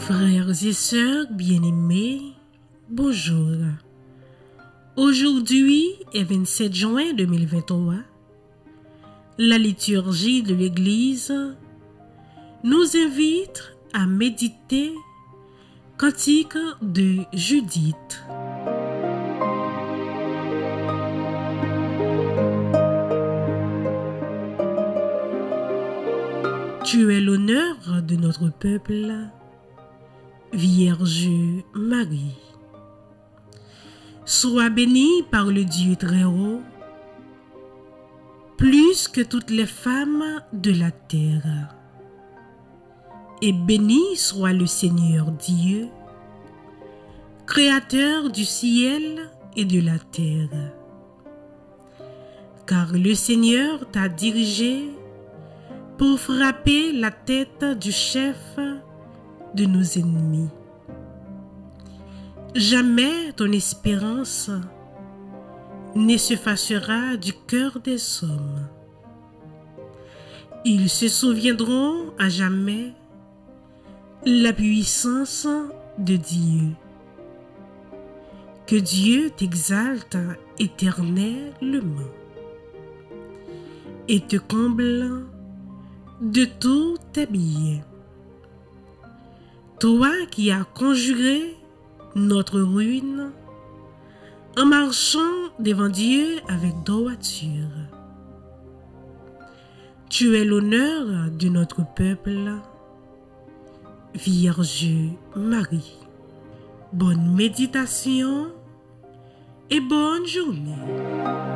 Frères et sœurs bien-aimés, bonjour. Aujourd'hui est 27 juin 2023. La liturgie de l'Église nous invite à méditer Cantique de Judith. Tu es l'honneur de notre peuple, Vierge Marie. Sois bénie par le Dieu très haut, plus que toutes les femmes de la terre. Et béni soit le Seigneur Dieu, Créateur du ciel et de la terre. Car le Seigneur t'a dirigé pour frapper la tête du chef de nos ennemis. Jamais ton espérance ne s'effacera du cœur des hommes. Ils se souviendront à jamais la puissance de Dieu. Que Dieu t'exalte éternellement et te comble de tous tes biens. Toi qui as conjuré notre ruine en marchant devant Dieu avec droiture. Tu es l'honneur de notre peuple, Vierge Marie. Bonne méditation et bonne journée.